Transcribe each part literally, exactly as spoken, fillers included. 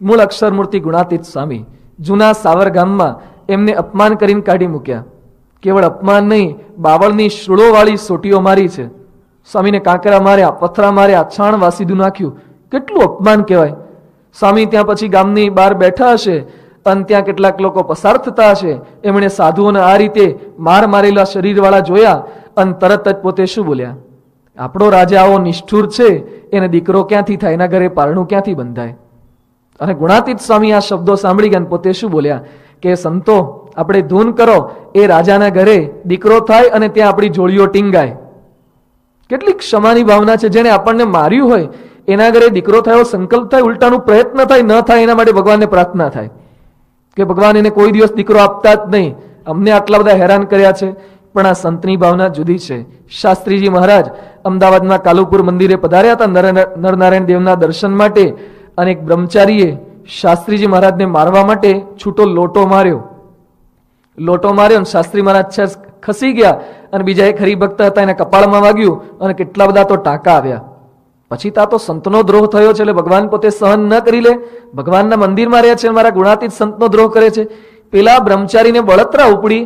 મૂળ અક્ષરમૂર્તિ ગુણાતીત સ્વામી જૂના સાવર ગામમાં એમને અપમાન કરીને કાઢી મૂક્યા. કેવળ અપમાન નહીં, બાવળની શૂળોવાળી સોટીઓ મારી છે. સ્વામીને કાંકરા માર્યા, પથરા માર્યા, છાણ વાસીદું નાખ્યું. કેટલું અપમાન કહેવાય. સ્વામી ત્યાં પછી ગામની બહાર બેઠા હશે અને ત્યાં કેટલાક લોકો પસાર થતા હશે. એમણે સાધુઓને આ રીતે માર મારેલા શરીરવાળા જોયા અને તરત જ પોતે શું બોલ્યા? આપણો રાજા આવો નિષ્ઠુર છે, એને દીકરો ક્યાંથી થાય, એના ઘરે પારણું ક્યાંથી બંધાય? અને ગુણાતીત સ્વામી આ શબ્દો સાંભળી ગયા પોતે શું બોલ્યા કે સંતો આપણે ધૂન કરો, એ રાજાના ઘરે દીકરો થાય અને ત્યાં આપણી જોડીઓ ટીંગાય. કેટલી ક્ષમાની ભાવના છે. જેને આપણને માર્યું હોય એના ઘરે દીકરો થયો સંકલ્પ થાય, ઉલટાનું પ્રયત્ન થાય, ન થાય એના માટે ભગવાનને પ્રાર્થના થાય કે ભગવાન એને કોઈ દિવસ દીકરો આપતા જ નહીં, અમને આટલા બધા હેરાન કર્યા છે. પણ આ સંતની ભાવના જુદી છે. શાસ્ત્રીજી મહારાજ અમદાવાદમાં કાલુપુર મંદિરે પધાર્યા હતા નરનારાયણ દેવના દર્શન માટે, અને એક બ્રહ્મચારીએ શાસ્ત્રીજી મહારાજને મારવા માટે છૂટો લોટો માર્યો. લોટો માર્યો અને શાસ્ત્રી મહારાજ ખસી ગયા અને બીજા એક હરિભક્ત હતા એના કપાળમાં વાગ્યું અને કેટલા બધા તો ટાંકા આવ્યા. પછી તા તો સંતનો દ્રોહ થયો છે એટલે ભગવાન પોતે સહન ન કરી લે. ભગવાનના મંદિરમાં રહે છે, મારા ગુણાતીત સંતનો દ્રોહ કરે છે. પેલા બ્રહ્મચારીને બળતરા ઉપડી,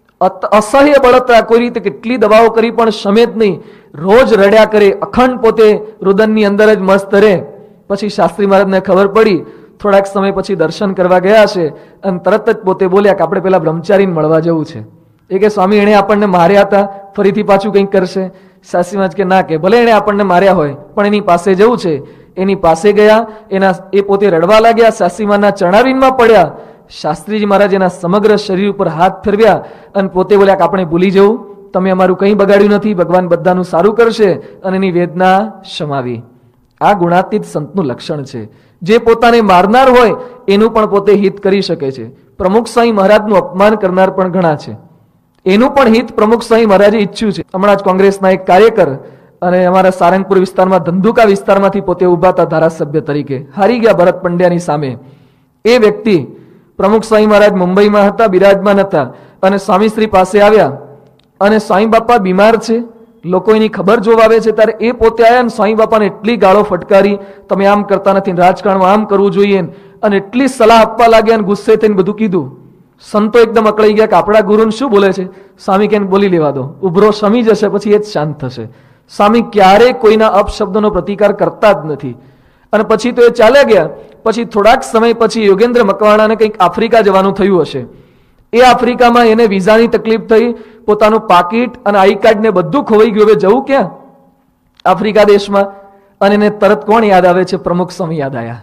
અસહ્ય બળતરા, કોઈ રીતે કેટલી દવાઓ કરી પણ શમે જ નહીં. રોજ રડ્યા કરે, અખંડ પોતે રુદનની અંદર જ મસ્ત રહે. પછી શાસ્ત્રી મહારાજને ખબર પડી, થોડાક સમય પછી દર્શન કરવા ગયા છે અને તરત જ પોતે બોલ્યા કે આપણે પેલા બ્રહ્મચારીને મળવા જવું છે. એ કે સ્વામી એણે આપણને માર્યા હતા, ફરીથી પાછું કંઈક કરશે? શાસ્ત્રી મહારાજ કે ના, કે ભલે એણે આપણને માર્યા હોય પણ એની પાસે જવું છે. એની પાસે ગયા, એના એ પોતે રડવા લાગ્યા, શાસ્ત્રી મહારાજના ચરણારવિંદમાં પડ્યા. શાસ્ત્રીજી મહારાજ એના સમગ્ર શરીર ઉપર હાથ ફેરવ્યા અને પોતે બોલ્યા કે આપણે ભૂલી જવું, તમે અમારું કંઈ બગાડ્યું નથી, ભગવાન બધાનું સારું કરશે, અને એની વેદના શમાવી. આ ગુણાતીત સંતનું લક્ષણ છે. જે પોતાને મારનાર હોય એનું પણ પોતે હિત કરી શકે છે. પ્રમુખ સ્વામી મહારાજનું અપમાન કરનાર પણ ઘણા છે, એનું પણ હિત પ્રમુખ સ્વામી મહારાજે ઈચ્છ્યું છે. હમણાં જ કોંગ્રેસના એક કાર્યકર અને અમારા સારંગપુર વિસ્તારમાં ધંધુકા વિસ્તારમાંથી પોતે ઉભા હતા ધારાસભ્ય તરીકે, હારી ગયા ભરત પંડ્યાની સામે. એ વ્યક્તિ પ્રમુખ સ્વામી મહારાજ મુંબઈમાં હતા, બિરાજમાન હતા, અને સ્વામીશ્રી પાસે આવ્યા અને સ્વામી બાપા બીમાર છે, લોકો એની ખબર જોવા આવે છે. ત્યારે એ પોતે આવ્યા અને સ્વામી બાપાને એટલી ગાળો ફટકારી, તમે આમ કરતા નથી, રાજકારણમાં આમ કરવું જોઈએ, અને એટલી સલાહ આપવા લાગ્યા અને ગુસ્સે થઈને બધું કીધું. સંતો એકદમ અકળાઈ ગયા કે આપણા ગુરુને શું બોલે છે. સ્વામી કેમ બોલી લેવા દો, ઉભરો શમી જશે, પછી એ જ શાંત થશે. સ્વામી ક્યારેય કોઈના અપશબ્દનો પ્રતિકાર કરતા જ નથી. અને પછી તો એ ચાલ્યા ગયા. પછી થોડાક સમય પછી યોગેન્દ્ર મકવાણાને કંઈક આફ્રિકા જવાનું થયું હશે. એ આફ્રિકામાં એને વિઝાની તકલીફ થઈ, પોતાનું પાકીટ અને આઈ કાર્ડ ને બધું ખોવાઈ ગયું. હવે જવું ક્યાં? આફ્રિકા દેશમાં. અને એને તરત કોણ યાદ આવે છે? પ્રમુખ સ્વામી યાદ આવ્યા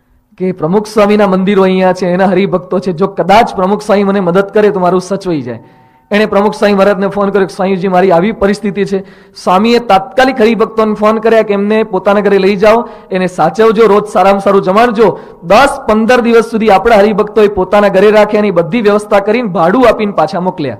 કે પ્રમુખ સ્વામીના મંદિરો અહીંયા છે, એના હરિભક્તો છે, જો કદાચ પ્રમુખ સ્વામી મને મદદ કરે તો મારું સચવાઈ જાય. એણે પ્રમુખ સ્વામી મહારાજને ફોન કર્યો, સ્વામીજી મારી આવી પરિસ્થિતિ છે. સ્વામીએ તાત્કાલિક હરિભક્તોને ફોન કર્યા કે એમને પોતાના ઘરે લઈ જાઓ, એને સાચવજો, રોજ સારામાં સારું જમાડજો. દસ પંદર દિવસ સુધી આપણા હરિભક્તોએ પોતાના ઘરે રાખ્યા, એની બધી વ્યવસ્થા કરીને ભાડું આપીને પાછા મોકલ્યા.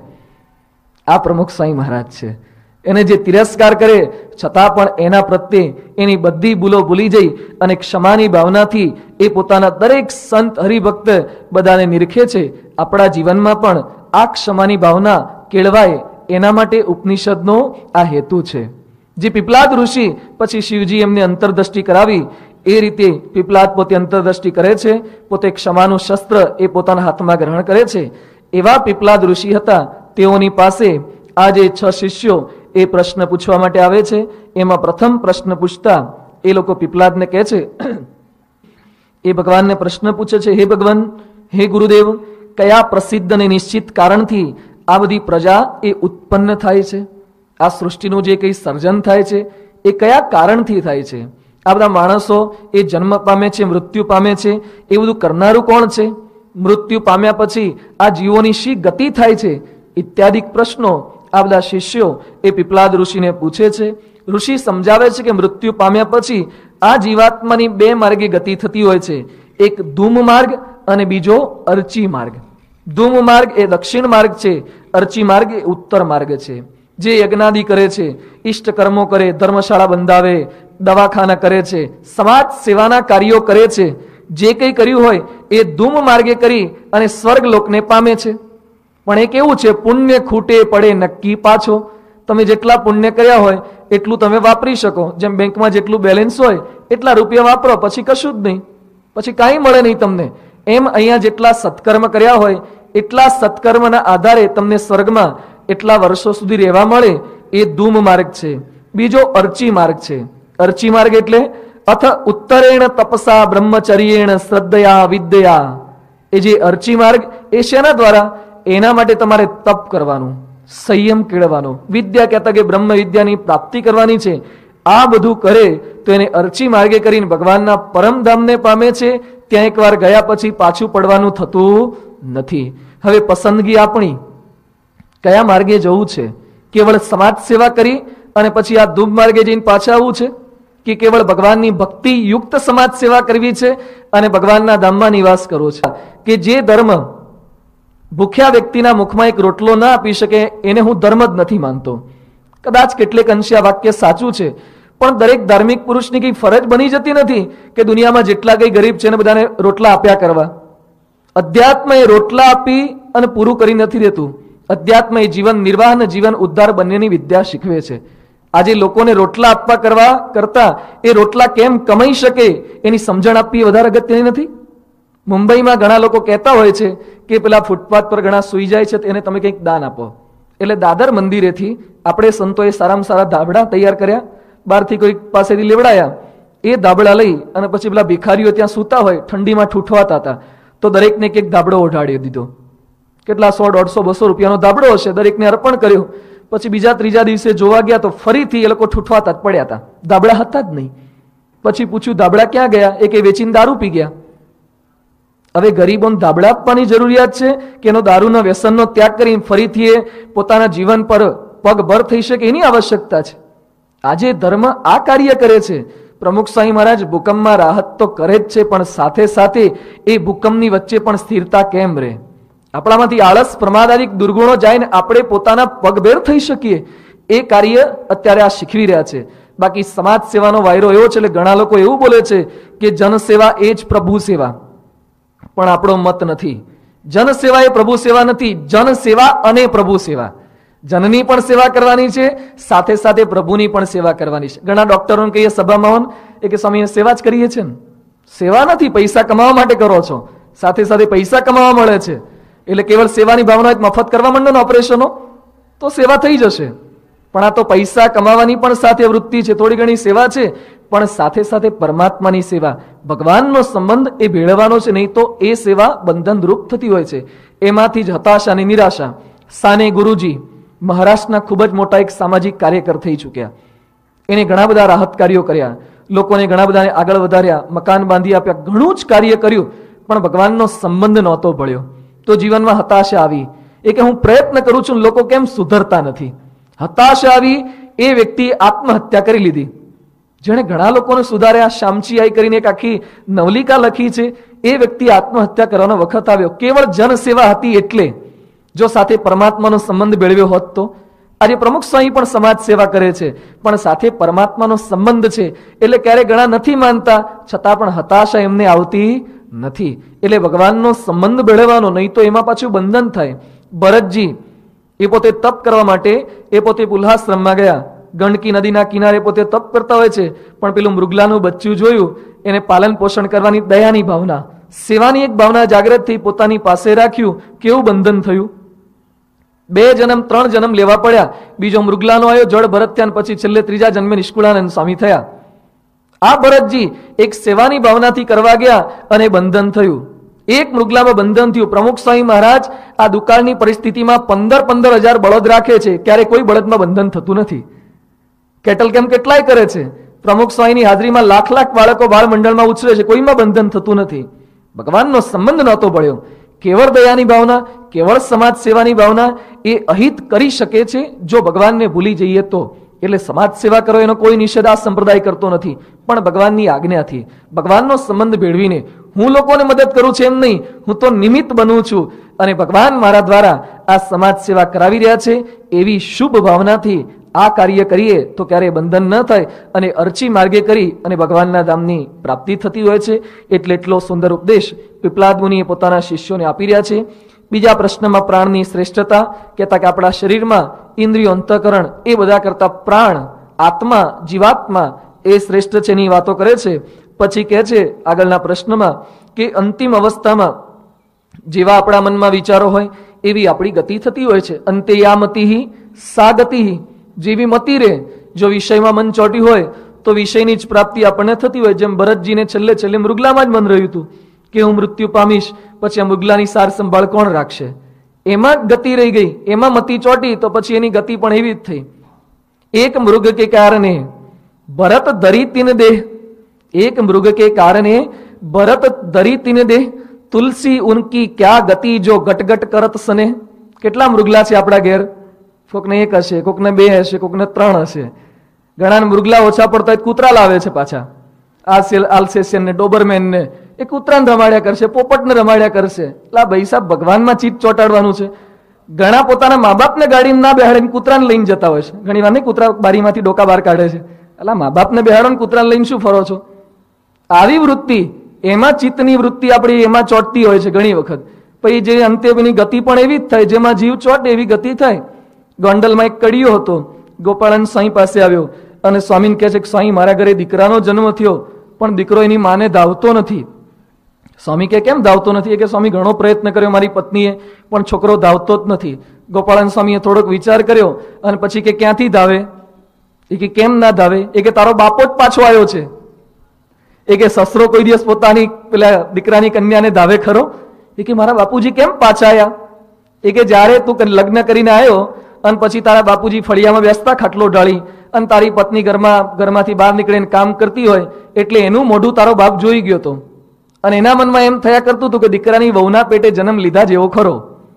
આ પ્રમુખ સ્વામી મહારાજ છે. એને જે તિરસ્કાર કરે છતાં પણ એના પ્રત્યે એની બધી ભૂલો ભૂલી જઈ અને ક્ષમાની ભાવનાથી એ પોતાના દરેક સંત હરિભક્ત બધાને નિરખે છે. આપણા જીવનમાં પણ આ ક્ષમાની ભાવના કેળવાય એના માટે ઉપનિષદનો આ હેતુ છે. જે પીપલાદ ઋષિ પછી શિવજી એમને અંતરદ્રષ્ટિ કરાવી, એ રીતે પીપલાદ પોતે અંતરદ્રષ્ટિ કરે છે, પોતે ક્ષમાનું શસ્ત્ર એ પોતાના હાથમાં ગ્રહણ કરે છે. એવા પીપલાદ ઋષિ હતા. તેઓની પાસે આ જે છ શિષ્યો એ પ્રશ્ન પૂછવા માટે આવે છે. એમાં પ્રથમ પ્રશ્ન પૂછતા એ લોકો પીપલાદને કહે છે, એ ભગવાનને પ્રશ્ન પૂછે છે, હે ભગવાન, હે ગુરુદેવ, કયા પ્રસિદ્ધ અને નિશ્ચિત કારણથી આ બધી પ્રજા એ ઉત્પન્ન થાય છે? આ સૃષ્ટિનું જે કંઈ સર્જન થાય છે એ કયા કારણથી થાય છે? આ બધા માણસો એ જન્મ પામે છે, મૃત્યુ પામે છે, એ બધું કરનારું કોણ છે? મૃત્યુ પામ્યા પછી આ જીવોની શી ગતિ થાય છે? ઇત્યાદિક પ્રશ્નો આ બધા શિષ્યો એ પીપલાદ ઋષિને પૂછે છે. ઋષિ સમજાવે છે કે મૃત્યુ પામ્યા પછી આ જીવાત્માની બે માર્ગે ગતિ થતી હોય છે. એક ધૂમ માર્ગ અને બીજો અર્ચી માર્ગ. ધૂમ માર્ગ એ દક્ષિણ માર્ગ છે, અર્ચી માર્ગ એ ઉત્તર માર્ગ છે. જે યજ્ઞાદિ કરે છે, ઇષ્ટ કર્મો કરે, ધર્મશાળા બંધાવે, દવાખાના કરે છે, સમાજ સેવાના કાર્યો કરે છે, જે કંઈ કર્યું હોય એ ધૂમ માર્ગે કરી અને સ્વર્ગ લોકને પામે છે. પણ એ કેવું છે? પુણ્ય ખૂટે પડે નક્કી પાછો. તમે જેટલા પુણ્ય કર્યા હોય એટલું તમે વાપરી શકો. જેમ બેંકમાં જેટલું બેલેન્સ હોય એટલા રૂપિયા વાપરો, પછી કશું જ નહીં. પછી કાંઈ મળે નહીં તમને. એમ અહીંયા જેટલા સત્કર્મ કર્યા હોય એટલા સત્કર્મના આધારે તમને સ્વર્ગમાં એટલા વર્ષો સુધી રહેવા મળે. એ ધૂમ માર્ગ છે. બીજો અર્ચી માર્ગ છે. અર્ચી માર્ગ એટલે અથ ઉત્તરેણ તપસા બ્રહ્મચર્યેણ શ્રદ્ધયા વિદ્યા. એ જે અર્ચી માર્ગ એ શેના દ્વારા? એના માટે તમારે તપ કરવાનું, સંયમ કેળવવાનો, વિદ્યા કહેતા કે બ્રહ્મ વિદ્યાની પ્રાપ્તિ કરવાની છે. આ બધું કરે તો એને અર્ચી માર્ગે કરીને ભગવાનના પરમધામને પામે છે. ત્યાં એકવાર ગયા પછી પાછું પડવાનું થતું નથી. હવે પસંદગી આપણી કયા માર્ગે જવું છે? કેવળ સમાજ સેવા કરી અને પછી આ ધૂપ માર્ગે જઈને પાછા આવવું છે, કે કેવળ ભગવાનની ભક્તિ યુક્ત સમાજ સેવા કરવી છે અને ભગવાનના ધામમાં નિવાસ કરવો છે? કે જે ધર્મ ભૂખ્યા વ્યક્તિના મુખમાં એક રોટલો ના આપી શકે એને હું ધર્મ જ નથી માનતો. કદાચ કેટલેક અંશે આ વાક્ય સાચું છે, પણ દરેક ધાર્મિક પુરુષની કઈ ફરજ બની જતી નથી કે દુનિયામાં જેટલા કઈ ગરીબ છે ને બધાને રોટલા આપ્યા કરવા. અધ્યાત્મ એ રોટલા આપી અને પૂરું કરી નથી દેતું. અધ્યાત્મ એ જીવન નિર્વાહ અને જીવન ઉદ્ધાર બંનેની વિદ્યા શીખવે છે. આજે લોકોને રોટલા આપવા કરવા કરતા એ રોટલા કેમ કમાઈ શકે એની સમજણ આપવી વધારે અગત્યની નથી? મુંબઈમાં ઘણા લોકો કહેતા હોય છે કે પેલા ફૂટપાથ પર ઘણા સૂઈ જાય છે તેને તમે કંઈક દાન આપો. એટલે દાદર મંદિરેથી આપણે સંતોએ સારામાં સારા ધાબળા તૈયાર કર્યા, બહારથી કોઈ પાસેથી લેવડાયા. એ ધાબળા લઈ અને પછી પેલા ભિખારીઓ ત્યાં સૂતા હોય, ઠંડીમાં ઠૂઠવાતા હતા, તો દરેકને એક એક ધાબળો ઓઢાડી દીધો. કેટલા સો દોઢસો બસો રૂપિયાનો ધાબળો હશે, દરેકને અર્પણ કર્યો. પછી બીજા ત્રીજા દિવસે જોવા ગયા તો ફરીથી એ લોકો ઠૂઠવાતા જ પડ્યા હતા, ધાબળા હતા જ નહીં. પછી પૂછ્યું ધાબળા ક્યાં ગયા? એ કે વેચીને દારૂ પી ગયા. હવે ગરીબોને ધાબળા આપવાની જરૂરિયાત છે કે એનો દારૂના વ્યસનનો ત્યાગ કરીને ફરીથી એ પોતાના જીવન પર પગભર થઈ શકે એની આવશ્યકતા છે. આજે ધર્મ આ કાર્ય કરે છે. પ્રમુખ સ્વામી મહારાજ ભૂકંપમાં રાહત તો કરે જ છે, પણ સાથે સાથે એ ભૂકંપની વચ્ચે પણ સ્થિરતા કેમ રહે? આપણામાંથી આળસ પ્રમાદાદિક દુર્ગુણો જાય ને આપણે પોતાના પગભેર થઈ શકીએ, એ કાર્ય અત્યારે આ શીખવી રહ્યા છે. બાકી સમાજ સેવાનો વાયરો એવો છે એટલે ઘણા લોકો એવું બોલે છે કે જનસેવા એ જ પ્રભુ સેવા, પણ આપણો મત નથી. જનસેવા એ પ્રભુ સેવા નથી, જનસેવા અને પ્રભુ સેવા. જનની પણ સેવા કરવાની છે, સાથે સાથે પ્રભુની પણ સેવા કરવાની છે. ઘણા ડોક્ટરોને કહીએ સભામાં એ કે સ્વામી સેવા જ કરીએ છીએ ને. સેવા નથી, પૈસા કમાવા માટે કરો છો, સાથે સાથે પૈસા કમાવા મળે છે એટલે કેવળ સેવાની ભાવના મફત કરવા માંડો ને ઓપરેશનો તો સેવા થઈ જશે. પણ આ તો પૈસા કમાવાની પણ સાથે વૃત્તિ છે, થોડી ઘણી સેવા છે, પણ સાથે સાથે પરમાત્માની સેવા, ભગવાનનો સંબંધ એ ભેળવવાનો છે. નહીં તો એ સેવા બંધનરૂપ થતી હોય છે. એમાંથી જ હતાશા અને નિરાશા. સાને ગુરુજી મહારાષ્ટ્રના ખૂબ જ મોટા એક સામાજિક કાર્યકર થઈ ચૂક્યા. એને ઘણા બધા રાહત કાર્યો કર્યા, લોકોને ઘણા બધાને આગળ વધાર્યા, મકાન બાંધી આપ્યા, ઘણું જ કાર્ય કર્યું, પણ ભગવાનનો સંબંધ નહોતો ભળ્યો. તો જીવનમાં હતાશા આવી. એ કે હું પ્રયત્ન કરું છું, લોકો કેમ સુધરતા નથી? હતાશા આવી, એ વ્યક્તિ આત્મહત્યા કરી લીધી. જેણે ઘણા લોકોને સુધાર્યા, શામચી આઈ કરીને એક આખી નવલિકા લખી છે, એ વ્યક્તિ આત્મહત્યા કરવાનો વખત આવ્યો. કેવળ જનસેવા હતી એટલે. જો સાથે પરમાત્માનો સંબંધ મેળવ્યો હોત તો. આજે પ્રમુખ સ્વામી પણ સમાજ સેવા કરે છે, પણ સાથે પરમાત્માનો સંબંધ છે એટલે ક્યારે ઘણા નથી માનતા, છતાં પણ હતાશા એમને આવતી નથી. એટલે ભગવાનનો સંબંધ મેળવવાનો, નહીં તો એમાં પાછું બંધન થાય. ભરતજી એ પોતે તપ કરવા માટે એ પોતે પુલ્હાશ્રમમાં ગયા. ગંડકી નદીના કિનારે પોતે તપ કરતા હોય છે, પણ પેલું મૃગલાનું બચ્ચું જોયું, એને પાલન પોષણ કરવાની દયાની ભાવના, સેવાની એક ભાવના જાગૃત થઈ, પોતાની પાસે રાખ્યું. કેવું બંધન થયું? બે જન્મ ત્રણ જન્મ લેવા પડ્યા. બીજો મૃગલાનો આવ્યો, જળ ભરત થયા, પછી છેલ્લે ત્રીજા જન્મે નિષ્કુળાનંદ સ્વામી થયા. આ ભરતજી એક સેવાની ભાવનાથી કરવા ગયા અને બંધન થયું. એક મૃગલામાં બંધન થયું. પ્રમુખ સ્વામી મહારાજ આ દુકાળની પરિસ્થિતિમાં પંદર પંદર હજાર બળદ રાખે છે, ક્યારે કોઈ બળદમાં બંધન થતું નથી. કેટલ કેમ કેટલાય કરે છે. પ્રમુખ સ્વામીની હાજરીમાં લાખ લાખ બાળકો બાળ મંડળમાં ઉછરે છે, કોઈમાં બંધન થતું નથી. ભગવાનનો સંબંધ નહોતો ભળ્યો. કેવળ દયાની ભાવના, કેવળ સમાજ સેવાની ભાવના એ અહિત કરી શકે છે જો ભગવાનને ભૂલી જઈએ તો. એટલે સમાજ સેવા કરો એનો કોઈ નિષેધ આ સંપ્રદાય કરતો નથી, પણ ભગવાનની આજ્ઞાથી, ભગવાનનો સંબંધ ભેળવીને. હું લોકોને મદદ કરું છું એમ નહીં, હું તો નિમિત્ત બનું છું અને ભગવાન મારા દ્વારા આ સમાજ સેવા કરાવી રહ્યા છે, એવી શુભ ભાવનાથી આ કાર્ય કરીએ તો ક્યારેય બંધન ન થાય અને અર્ચી માર્ગે કરી અને ભગવાનના ધામની પ્રાપ્તિ થતી હોય છે. એટલે એટલો સુંદર ઉપદેશ પીપલાદ મુનિએ પોતાના શિષ્યોને આપી રહ્યા છે. બીજા પ્રશ્નમાં પ્રાણની શ્રેષ્ઠતા કહેતા કે આપણા શરીરમાં ઇન્દ્રિયો, અંતઃકરણ એ બધા કરતા પ્રાણ, આત્મા, જીવાત્મા એ શ્રેષ્ઠ છે એની વાતો કરે છે. પછી કહે છે આગળના પ્રશ્નમાં કે અંતિમ અવસ્થામાં જેવા આપણા મનમાં વિચારો હોય એવી આપણી ગતિ થતી હોય છે. અંતે યા મતિ સા ગતિ, જેવી મતિ રે, જો વિષયમાં મન ચોટ્યું હોય તો વિષયની જ પ્રાપ્તિ આપણને થતી હોય. જેમ ભરતજીને છેલ્લે છેલ્લે મૃગલામાં જ મન રહ્યું હતું કે હું મૃત્યુ પામીશ, પછી આ મૃગલાની સાર સંભાળ કોણ રાખશે? એમાં ગતિ રહી ગઈ, એમાં મતિ ચોટી તો પછી એની ગતિ પણ એવી જ થઈ. એક મૃગ કે કારણે ભરત ધરી તીન દેહ, એક મૃગ કે કારણે ભરત ધરી તીન દેહ, તુલસી ઉનકી ક્યા ગતિ જો ગટગટ કરત સને. કેટલા મૃગલા છે આપણા ઘેર? કોકને એક હશે, કોકને બે હશે, કોકને ત્રણ હશે. ઘણા મૃગલા ઓછા પડતા કૂતરા લાવે છે પાછા. આલ્સેશિયન ને ડોબરમેન ને એ કૂતરાને રમાડ્યા કરશે, પોપટને રમાડ્યા કરશે. એટલે ભાઈ સાહેબ ભગવાનમાં ચીજ ચોટાડવાનું છે. ઘણા પોતાના મા બાપને ગાડીમાં ના બેહાડીને કૂતરાને લઈને જતા હોય છે. ઘણી વાર નહીં કૂતરા બારીમાંથી ડોકા બહાર કાઢે છે. એટલે મા બાપને બેહાડો ને કૂતરાને લઈને શું ફરો છો? આવી વૃત્તિ, એમાં ચિત્તની વૃત્તિ આપણી એમાં ચોટતી હોય છે ઘણી વખત. પછી જે અંતે એની ગતિ પણ એવી જ થાય, જેમાં જીવ ચોટે એવી ગતિ થાય. ગોંડલમાં એક કડીયો હતો, ગોપાળાન સ્વામી પાસે આવ્યો અને સ્વામીને કહે છે કે સ્વામી મારા ઘરે દીકરાનો જન્મ થયો પણ દીકરો એની માને ધાવતો નથી. સ્વામી કે કેમ ધાવતો નથી? કે સ્વામી ઘણો પ્રયત્ન કર્યો મારી પત્નીએ પણ છોકરો ધાવતો જ નથી. ગોપાળાન સ્વામીએ થોડોક વિચાર કર્યો અને પછી કે ક્યાંથી ધાવે? એ કે કેમ ના ધાવે? એ કે તારો બાપો જ પાછો આવ્યો છે. એ કે સસરો કોઈ દિવસ પોતાની પેલા દીકરાની કન્યાને ધાવે ખરો? એ કે મારા બાપુજી કેમ પાછા આવ્યા? એ કે જયારે તું લગ્ન કરીને આવ્યો અને પછી તારા બાપુજી ફળિયામાં બેસતા ખાટલો ઢાળી અને તારી પત્ની ઘરમાં ઘરમાંથી બહાર નીકળીને કામ કરતી હોય એટલે એનું મોઢું તારો બાપ જોઈ ગયો હતો અને એના મનમાં એમ થયા કરતું હતું કે દીકરાની વહુના પેટે જન્મ લીધા જેવો ખરો.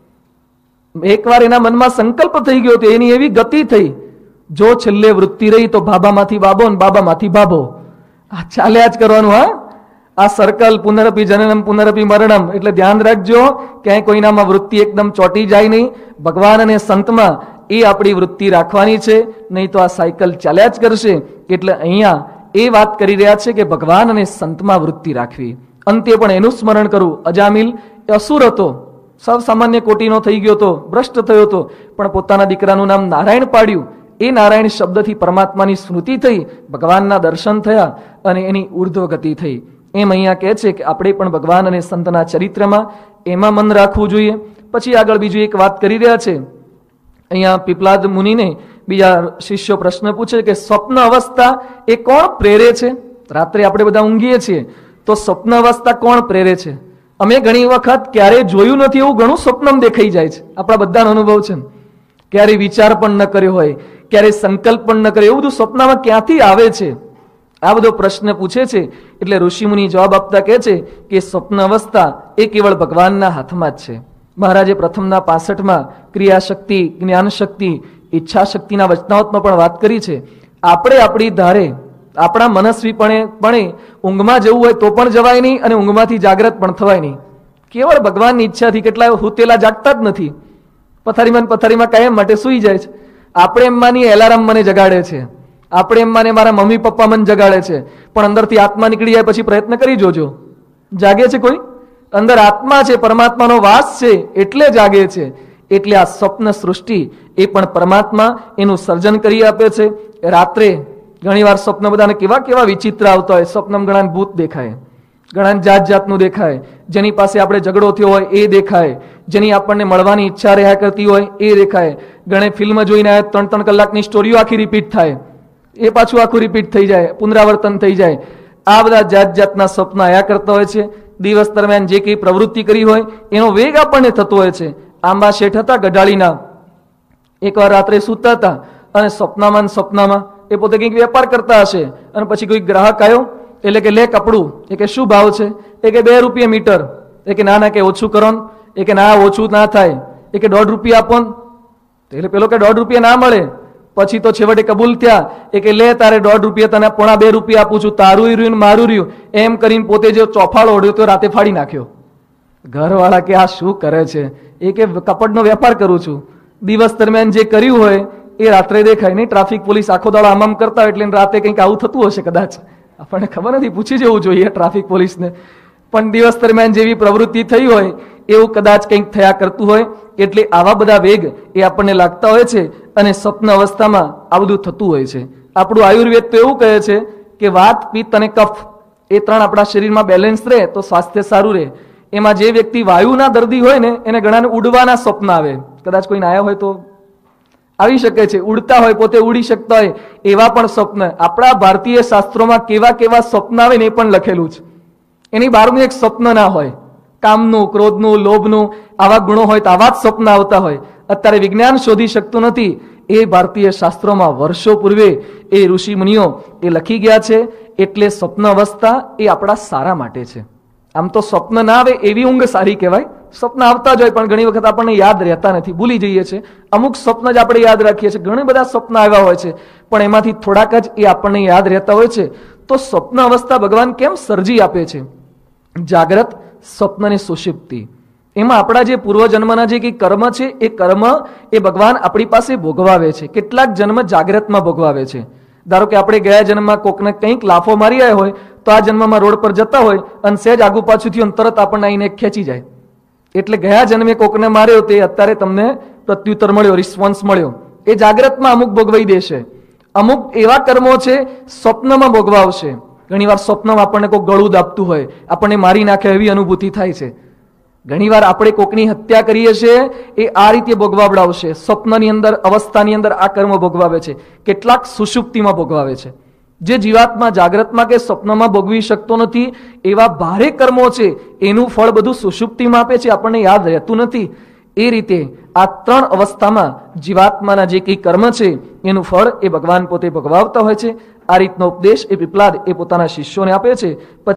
એકવાર એના મનમાં સંકલ્પ થઈ ગયો હતો, એની એવી ગતિ થઈ, જો છેલ્લે વૃત્તિ રહી તો બાબામાંથી બાબો ને બાબામાંથી બાબો. આ ચાલ્યા જ કરવાનું. હા, આ સર્કલ પુનરપી જનનમ પુનરપી મરણમ. એટલે ધ્યાન રાખજો ક્યાંય કોઈનામાં વૃત્તિ એકદમ ચોટી જાય નહીં. ભગવાન અને સંતમાં એ આપણી વૃત્તિ રાખવાની છે, નહીં તો આ સાયકલ ચાલ્યા જ કરશે. એટલે અહીંયા એ વાત કરી રહ્યા છે કે ભગવાન અને સંતમાં વૃત્તિ રાખવી. અંતે પણ એનું સ્મરણ કરવું. અજામિલ એ અસુર હતો, સૌ સામાન્ય કોટીનો થઈ ગયો હતો, ભ્રષ્ટ થયો હતો, પણ પોતાના દીકરાનું નામ નારાયણ પાડ્યું. એ નારાયણ શબ્દથી પરમાત્માની સ્મૃતિ થઈ, ભગવાનના દર્શન થયા અને એની ઉર્ધ્વ ગતિ થઈ. એમ અહીંયા કહે છે કે આપણે પણ ભગવાન અને સંતના ચરિત્રમાં એમાં મન રાખવું જોઈએ. પછી આગળ બીજું એક વાત કરી રહ્યા છે. અહીંયા પીપલાદ મુનિને બીજા શિષ્યો પ્રશ્ન પૂછે કે સ્વપ્ન અવસ્થા એ કોણ પ્રેરે છે? રાત્રે આપણે બધા ઊંઘીએ છીએ તો સ્વપ્ન અવસ્થા કોણ પ્રેરે છે? અમે ઘણી વખત ક્યારેય જોયું નથી એવું ઘણું સ્વપ્ન દેખાઈ જાય છે. આપણા બધાનો અનુભવ છે. ક્યારેય વિચાર પણ ન કર્યો હોય, ક્યારેય સંકલ્પ પણ ન કર્યો, એવું બધું સ્વપ્નમાં ક્યાંથી આવે છે? આ બધો પ્રશ્ન પૂછે છે. એટલે ઋષિમુનિ જવાબ આપતા કહે છે કે સ્વપ્ન અવસ્થા એ કેવળ ભગવાનના હાથમાં જ છે. મહારાજે પ્રથમના પાસઠમાં ક્રિયાશક્તિ, જ્ઞાન શક્તિ, ઈચ્છા શક્તિના વચનાવતમાં પણ વાત કરી છે. આપણે આપણી ધારે આપણા મનસ્વીપણે પણ ઊંઘમાં જવું હોય તો પણ જવાય નહીં અને ઊંઘમાંથી જાગ્રત પણ થવાય નહીં. કેવળ ભગવાનની ઈચ્છાથી કેટલા હુતેલા જાગતા જ નથી, પથારીમાં પથારીમાં કાયમ માટે સૂઈ જાય છે. આપણે એમ માની એલાર્મ મને જગાડે છે, આપણે એમ માને મારા મમ્મી પપ્પા મને જગાડે છે, પણ અંદરથી આત્મા નીકળી જાય પછી પ્રયત્ન કરી જોજો, જાગે છે કોઈ? અંદર આત્મા છે, પરમાત્માનો વાસ છે એટલે જાગે છે. એટલે આ સ્વપ્ન સૃષ્ટિ એ પણ પરમાત્મા એનું સર્જન કરી આપે છે. રાત્રે ઘણી વાર સ્વપ્ન બધાને કેવા કેવા વિચિત્ર આવતા હોય. સ્વપ્નમાં ઘણા ભૂત દેખાય, ઘણા જાત જાતનું દેખાય, જેની પાસે આપણે ઝઘડો થયો હોય એ દેખાય, જેની આપણને મળવાની ઈચ્છા રહ્યા કરતી હોય એ દેખાય. ઘણે ફિલ્મ જોઈને આવ્યા ત્રણ ત્રણ કલાકની સ્ટોરીઓ આખી રિપીટ થાય, એ પાછું આખું રિપીટ થઈ જાય, પુનરાવર્તન થઈ જાય. આ બધા જાત જાતના સ્વપ્ન આયા કરતા હોય છે. દિવસ દરમિયાન જે કઈ પ્રવૃત્તિ કરી હોય એનો વેગ આપણને થતો હોય છે. આંબા શેઠ હતા ગઢાળીના, એકવાર રાત્રે સૂતા હતા અને સ્વપ્નમાં સ્વપ્નમાં એ પોતે કંઈક વેપાર કરતા હશે અને પછી કોઈ ગ્રાહક આવ્યો એટલે કે લે કપડું. એ કે શું ભાવ છે? એ કે બે રૂપિયા મીટર. એ કે ના ના કે ઓછું કરો. એ કે ના ઓછું ના થાય. એ કે દોઢ રૂપિયા આપો. એટલે પેલો કે દોઢ રૂપિયા ના મળે. પછી તો છેવટે કબૂલ થયા. એ કે લે તારે દોઢ રૂપિયા તને પોણા બે રૂપિયા આપું છું, તારું રહ્યું મારું રહ્યું. એમ કરીને પોતે જે ચોફાળો ઓઢ્યો તો રાતે ફાડી નાખ્યો. ઘરવાળા કે આ શું કરે છે? એ કે કપડનો વેપાર કરું છું. દિવસ દરમિયાન જે કર્યું હોય એ રાત્રે દેખાય નહીં. ટ્રાફિક પોલીસ આખો દાડો આમ આમ કરતા હોય એટલે રાતે કંઈક આવું થતું હશે કદાચ, આપણને ખબર નથી, પૂછી જવું જોઈએ ટ્રાફિક પોલીસને. પણ દિવસ દરમિયાન જેવી પ્રવૃત્તિ થઈ હોય એવું કદાચ કંઈક થયા કરતું હોય. એટલે આવા બધા વેગ એ આપણને લાગતા હોય છે અને સ્વપ્ન અવસ્થામાં આ બધું થતું હોય છે. આપણું આયુર્વેદ તો એવું કહે છે કે વાત, પિત્ત અને કફ એ ત્રણ આપણા શરીરમાં બેલેન્સ રહે તો સ્વાસ્થ્ય સારું રહે. એમાં જે વ્યક્તિ વાયુના દર્દી હોય ને એને ઘણાને ઉડવાના સ્વપ્ન આવે. કદાચ કોઈને આવ્યા હોય તો આવી શકે છે. ઉડતા હોય, પોતે ઉડી શકતા હોય એવા પણ સ્વપ્ન આપણા ભારતીય શાસ્ત્રોમાં કેવા કેવા સ્વપ્ન આવે ને એ પણ લખેલું છે. એની બહારનું એક સ્વપ્ન ના હોય. કામનું, ક્રોધનું, લોભનું આવા ગુણો હોય તો આવા જ સ્વપ્ન આવતા હોય. અત્યારે વિજ્ઞાન શોધી શકતું નથી. એ ભારતીય શાસ્ત્રોમાં વર્ષો પૂર્વે એ ઋષિ મુનિઓ એ લખી ગયા છે. એટલે સ્વપ્ન અવસ્થા એ આપણા સારા માટે છે. આમ તો સ્વપ્ન ના આવે એવી ઊંઘ સારી કહેવાય. સ્વપ્ન આવતા જ હોય પણ ઘણી વખત આપણને યાદ રહેતા નથી, ભૂલી જઈએ છીએ. અમુક સ્વપ્ન જ આપણે યાદ રાખીએ છીએ. ઘણા બધા સ્વપ્ન આવ્યા હોય છે પણ એમાંથી થોડાક જ એ આપણને યાદ રહેતા હોય છે. તો સ્વપ્ન અવસ્થા ભગવાન કેમ સર્જી આપે છે? જાગ્રત, સ્વપ્ન અને સુષુપ્તિ, એમાં આપણા જે પૂર્વજન્મના જે કંઈ કર્મ છે એ કર્મ એ ભગવાન આપણી પાસે ભોગવાવે છે. કેટલાક જન્મ જાગ્રતમાં ભોગવાવે છે. ધારો કે આપણે ગયા જન્મમાં કોકને કંઈક લાફો મારી આવ્યો હોય તો આ જન્મમાં રોડ પર જતા હોય અને સહેજ આગુ પાછું થયું તરત આપણને આવીને ખેંચી જાય. એટલે ગયા જન્મે કોકને માર્યો તે અત્યારે તમને પ્રત્યુત્તર મળ્યો, રિસ્પોન્સ મળ્યો. એ જાગ્રતમાં અમુક ભોગવાઈ દેશે. અમુક એવા કર્મો છે સ્વપ્નમાં ભોગવાવશે. ઘણીવાર સ્વપ્નમાં આપણને કોઈ ગળું દાબતું હોય, આપણને મારી નાખે એવી અનુભૂતિ થાય છે. ઘણીવાર આપણે કોકની હત્યા કરીએ છીએ એ આ રીતે ભોગવાવડાવશે. સ્વપ્નની અંદર, અવસ્થાની અંદર આ કર્મ ભોગવાવે છે. કેટલાક સુષુપ્તિમાં ભોગવાવે છે. જે જીવાત્મા જાગ્રતમાં કે સ્વપ્નમાં ભોગવી શકતો નથી એવા ભારે કર્મો છે એનું ફળ બધું સુષુપ્તિમાં આપે છે, આપણને યાદ રહેતું નથી. એ રીતે આ ત્રણ અવસ્થામાં જીવાત્માના જે કંઈ કર્મ છે એનું ફળ એ ભગવાન પોતે ભોગવાવતા હોય છે. આ રીતનો ઉપદેશ એ પીપલાદ એ પોતાના શિષ્યોને આપે છે.